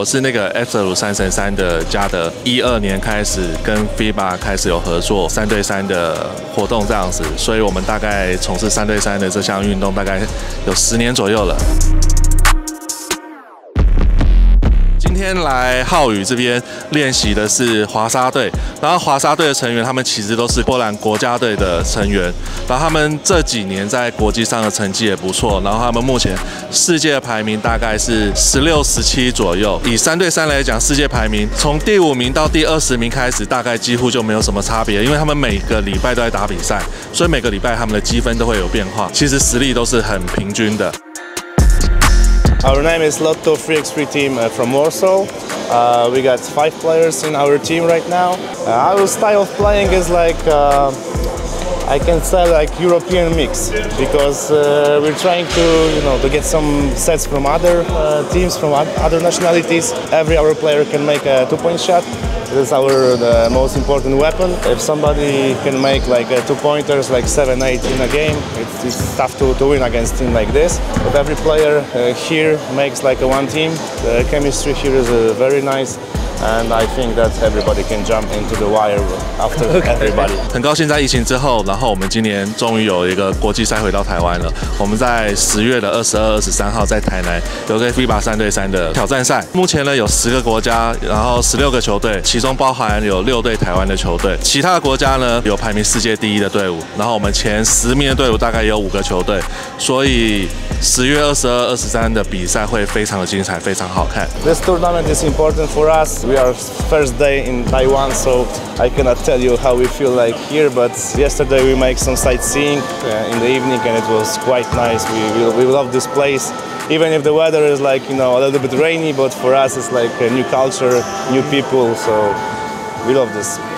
是那个 F303的加德，12年开始跟 FIBA 开始有合作3对3的活动这样子，所以我们大概从事3对3的这项运动大概有10年左右了。今天来浩宇这边练习的是华沙队，然后华沙队的成员他们其实都是波兰国家队的成员，然后他们这几年在国际上的成绩也不错，然后他们目前世界排名大概是16、17左右。以3对3来讲，世界排名从第5名到第20名开始，大概几乎就没有什么差别，因为他们每个礼拜都在打比赛，所以每个礼拜他们的积分都会有变化，其实实力都是很平均的。 Our name is Lotto 3x3 team from Warsaw. We got 5 players in our team right now. Our style of playing is like I can say like European mix because we're trying to get some sets from other teams from other nationalities. Our player can make a 2-point shot. This is the most important weapon. If somebody can make like 2-pointers, like 7, 8 in a game, it's tough to win against a team like this. But every player here makes like a one team. The chemistry here is very nice. And I think that everybody can jump into the wire after everybody. 很高兴在疫情之后，然后我们今年终于有一个国际赛回到台湾了。我们在10月的22、23号在台南有个 FIBA 3对3的挑战赛。目前呢有10个国家，然后16个球队，其中包含有6队台湾的球队。其他的国家呢有排名世界第1的队伍，然后我们前10名的队伍大概也有5个球队，所以10月22、23的比赛会非常的精彩，非常好看。 This tournament is important for us. We are first day in Taiwan, so I cannot tell you how we feel like here. But yesterday we make some sightseeing in the evening, and it was quite nice. We love this place, even if the weather is like a little bit rainy. But for us, it's like a new culture, new people. So we love this.